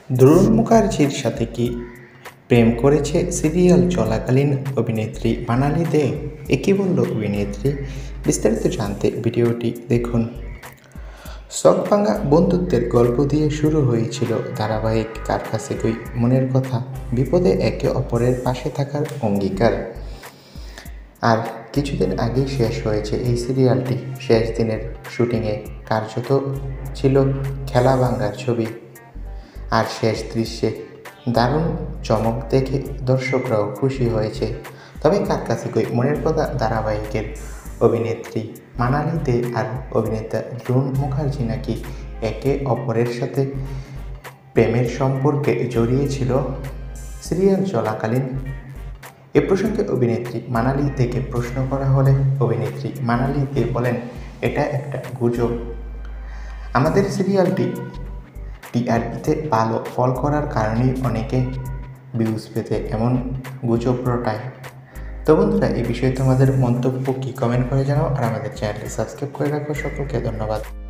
দ্রোণ মুখার্জির সাথে কি প্রেম করেছে সিরিয়াল চলাকালীন অভিনেত্রী মানালি দে? একই বলল অভিনেত্রী। বিস্তারিত জানতে ভিডিওটি দেখুন। শখভাঙা বন্ধুত্বের গল্প দিয়ে শুরু হয়েছিল ধারাবাহিক কার কাছে কই মনের কথা। বিপদে একে অপরের পাশে থাকার অঙ্গীকার। আর কিছুদিন আগেই শেষ হয়েছে এই সিরিয়ালটি। শেষ দিনের শুটিংয়ে কার্যত ছিল খেলা ভাঙার ছবি। আর শেষ দৃশ্যে দারুণ চমক দেখে দর্শকরাও খুশি হয়েছে। তবে কার কাছে কই মনের কথা ধারাবাহিকের অভিনেত্রী মানালি দে আর অভিনেতা দ্রোণ মুখার্জি নাকি একে অপরের সাথে প্রেমের সম্পর্কে জড়িয়েছিল সিরিয়াল চলাকালীন। এ প্রসঙ্গে অভিনেত্রী মানালি দেকে প্রশ্ন করা হলে অভিনেত্রী মানালি দে বলেন, এটা একটা গুজব। আমাদের সিরিয়ালটি টিআরপিতে ভালো ফল করার কারণেই অনেকে ভিউজ পেতে এমন গুজব রটায়। তো বন্ধুরা, এই বিষয়ে তোমাদের মন্তব্য কি কমেন্ট করে জানাও, আর আমাদের চ্যানেলটি সাবস্ক্রাইব করে রাখো। সকলকে ধন্যবাদ।